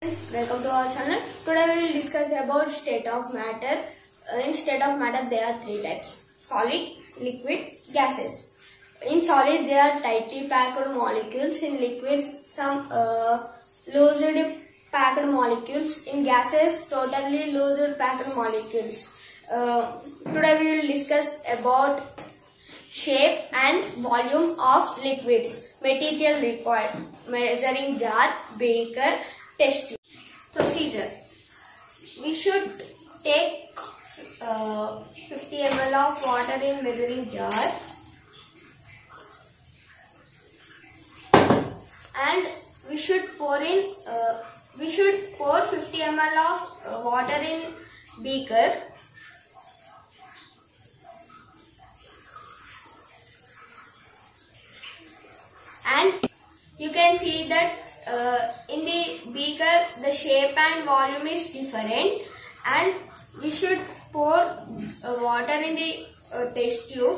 Welcome to our channel. Today we will discuss about state of matter. In state of matter there are three types: solid, liquid, gases. In solid there are tightly packed molecules. In liquids some loosely packed molecules. In gases totally loosely packed molecules. Today we will discuss about shape and volume of liquids. Material required: measuring jar, beaker, test tube. Procedure: we should take 50 ml of water in measuring jar and we should pour 50 ml of water in beaker. And you can see that in the beaker the shape and volume is different, and we should pour water in the test tube.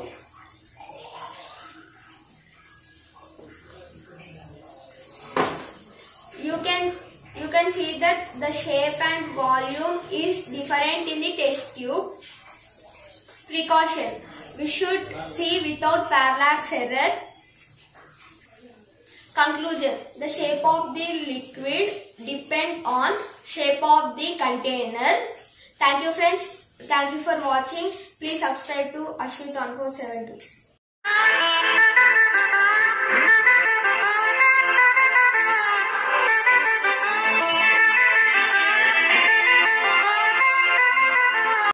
You can see that the shape and volume is different in the test tube. Precaution: we should see without parallax error. Conclusion: the shape of the liquid depends on shape of the container. Thank you friends. Thank you for watching. Please subscribe to Ashwit 1472.